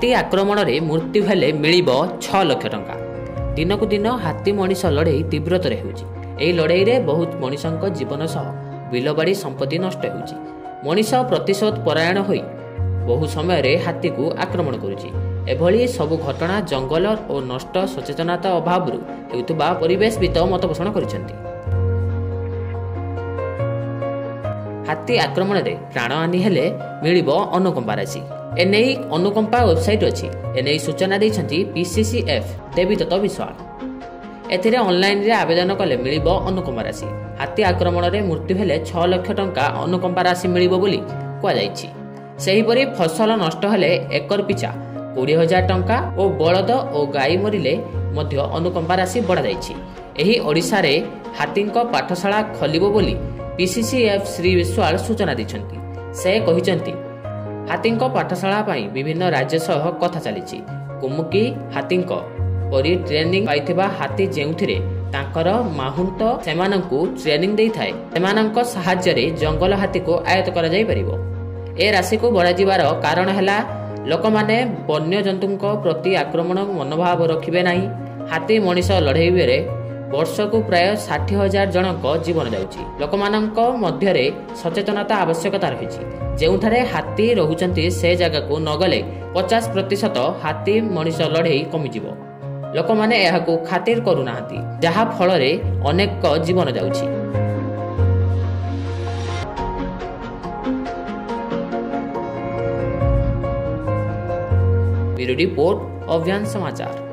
हाथी आक्रमण रे मृत्यु हेले मिलिबो 6 लाख टंका। दिनकु दिन हाथी मनीष लड़ाई तीव्रतर होउची। एही लड़ाई रे बहुत मनीषक जीवन सह बिलबाड़ी संपत्ति नष्ट होउची। मनीष प्रतिशोध परायण होई बहु समय रे हाथी को आक्रमण करुची। एभली सबु घटना जंगल और नष्ट सचेतनता अभाव हेउतबा परिवेशविद मतपोषण करिसेंती। हाथी आक्रमण रे प्राणहानि हेले मिलिबो अनुकंपा राशि। एने अनुकंपा वेबसाइट अच्छी। एने सूचना देइछंती पीसीसीएफ देवीदत्त विश्वाल। एथिरे ऑनलाइन रे आवेदन कले मिलिबो अनुकंपा राशि। हाथी आक्रमण रे मृत्यु हेले 6 लाख टंका अनुकंपा राशि मिलिबो बोली कुआ जाइछि। सेहीपरि फसल नष्ट हेले एकर पिछा 20,000 टंका और बलद और गाई मरिले मध्य अनुकंपा राशि बढ़ा जाइछि। एही ओडिसा रे हाथीक पाठशाला खोलिबो बोली पीसीसीएफ श्री विश्वाल सूचना दैछंती। से कहिसंती हाथीक पाठशाला पाई विभिन्न राज्य सह कथा चलीछि। कुमुकी हाथीक परि ट्रेनिंग पाइथिबा हाथी जेउथिरे तांकर माहुंत सेमानंकु ट्रेनिंग देई थाए सेमानंक सहाय्य रे जंगल हाथी को आयत्त करा जाई परिबो। ए राशि को बढ़ा जिवार कारण हैला लोकमाने वन्य जंतुक प्रति आक्रमण मनोभाव रखिबे नाही। हाथी मनीष लड़ाई बेरे वर्ष को प्राय 60,000 जनक जीवन जाउची। लोकमानंक मध्यरे सचेतनता आवश्यकता रहिछि। जेउठारे हाथी रहुचंती से जगह को नगले 50% हाथी मनीष लड़ाई कमिजिवो। लोकमाने एहाकू खातिर करूनाहांती, जहा फल रे अनेक जीवन जाउची। ब्यूरो रिपोर्ट अभियान समाचार।